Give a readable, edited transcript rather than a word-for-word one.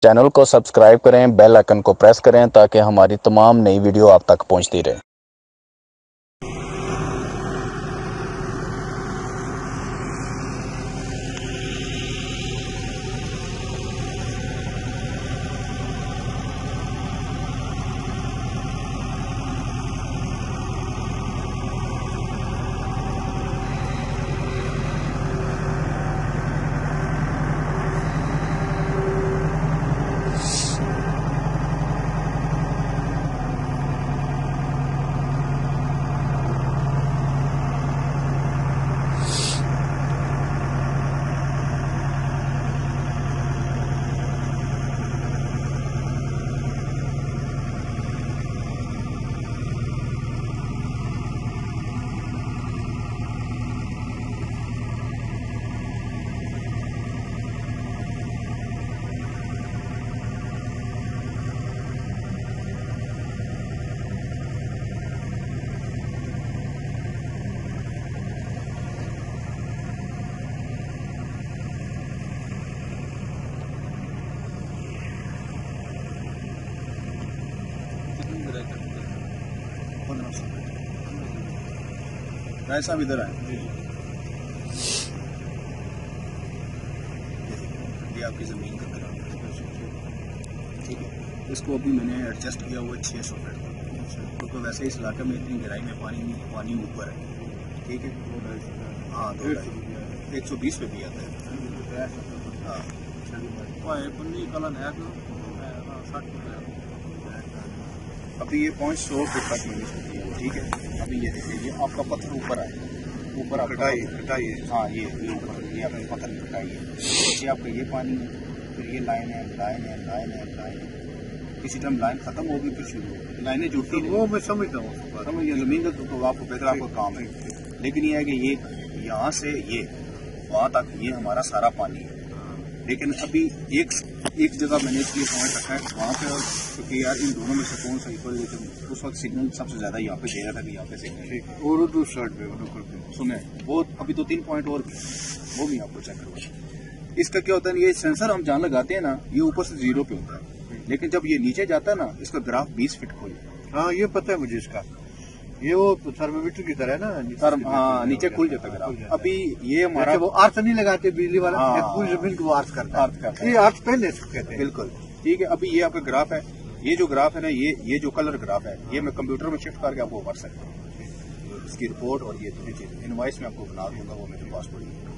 Channel को subscribe करें, bell icon को प्रेस करें ताकि हमारी तमाम नई वीडियो आप तक पहुंचती रहे। भाई साहब इधर आए। ये आपकी ज़मीन का ग्राउंड है, ठीक है। इसको अभी मैंने एडजस्ट किया हुआ है 600 फीट का, क्योंकि वैसे इस इलाके में इतनी गहराई में पानी ऊपर है, ठीक है। हाँ, 120 पे भी आता है। हाँ, अभी ये पहुँच 100 फीट तक मैंने छोड़ी है, ठीक है। अभी ये देखिए, ये आपका पत्थर ऊपर आए, ऊपर आप कटाइए। हाँ, ये ऊपर ये आपने पत्थर कटाइए, ये आपका ये पानी है, फिर ये लाइन है। किसी टाइम लाइन खत्म होगी फिर शुरू होगी, लाइनें जुड़ती हैं। वो मैं समझता हूँ, समझिए ज़मीन का तो आपको बेहतर आपका काम है, लेकिन ये है कि ये यहाँ से ये वहाँ तक ये हमारा सारा पानी है। लेकिन अभी एक जगह मैंने इसलिए पॉइंट रखा है वहाँ पे, क्योंकि यार इन दोनों में से कौन सा इक्वल, उस वक्त सिग्नल सबसे ज्यादा यहाँ पे दे रहा था कि यहाँ पे सिग्नल और दूसरी साइड पे सुने वो अभी 2-3 पॉइंट और वो भी आपको चेक करवा। इसका क्या होता है, ये सेंसर हम जहाँ लगाते हैं ना, ये ऊपर से 0 पे होता है, लेकिन जब ये नीचे जाता है ना, इसका ग्राफ 20 फीट खुल। हाँ, ये पता है मुझे इसका, ये वो थर्मोमीटर की तरह है ना। हाँ, नीचे खुल जाता है। अभी ये हमारा वो आर्थ नहीं लगाते बिजली वाला, पूरी जमीन को आर्थ करता है। ये आर्थ पहले कहते हैं। बिल्कुल ठीक है। अभी ये आपका ग्राफ है, ये जो ग्राफ है ना, ये जो कलर ग्राफ है, ये मैं कंप्यूटर में शिफ्ट करके आपको कर सकता हूँ। इसकी रिपोर्ट और ये दूसरी चीज इनवॉइस में आपको बना दूंगा, वो मेरे पास पड़ी है।